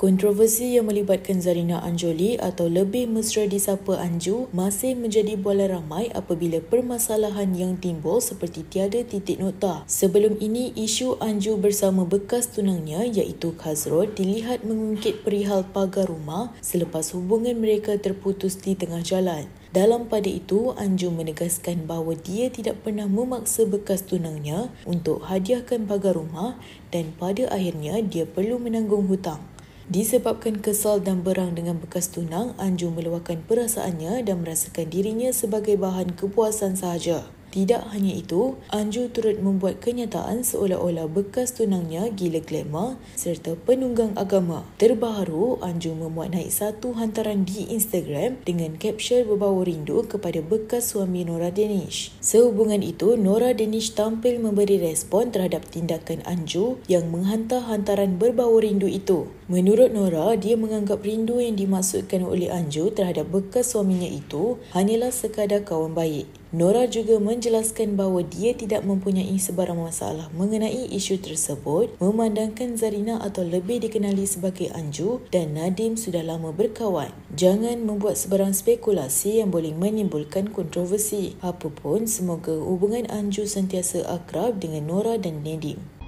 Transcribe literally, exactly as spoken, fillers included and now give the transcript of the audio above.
Kontroversi yang melibatkan Zarina Anjoli atau lebih mesra disapa Anju masih menjadi bualan ramai apabila permasalahan yang timbul seperti tiada titik nokta. Sebelum ini, isu Anju bersama bekas tunangnya iaitu Khazrul dilihat mengungkit perihal pagar rumah selepas hubungan mereka terputus di tengah jalan. Dalam pada itu, Anju menegaskan bahawa dia tidak pernah memaksa bekas tunangnya untuk hadiahkan pagar rumah dan pada akhirnya dia perlu menanggung hutang. Disebabkan kesal dan berang dengan bekas tunang, Anju meluahkan perasaannya dan merasakan dirinya sebagai bahan kepuasan sahaja. Tidak hanya itu, Anju turut membuat kenyataan seolah-olah bekas tunangnya gila glamour serta penunggang agama. Terbaru, Anju memuat naik satu hantaran di Instagram dengan caption berbau rindu kepada bekas suami Nora Danish. Sehubungan itu, Nora Danish tampil memberi respon terhadap tindakan Anju yang menghantar hantaran berbau rindu itu. Menurut Nora, dia menganggap rindu yang dimaksudkan oleh Anju terhadap bekas suaminya itu hanyalah sekadar kawan baik. Nora juga menjelaskan bahawa dia tidak mempunyai sebarang masalah mengenai isu tersebut, memandangkan Zarina atau lebih dikenali sebagai Anju dan Nadim sudah lama berkawan. Jangan membuat sebarang spekulasi yang boleh menimbulkan kontroversi. Apapun, semoga hubungan Anju sentiasa akrab dengan Nora dan Nadim.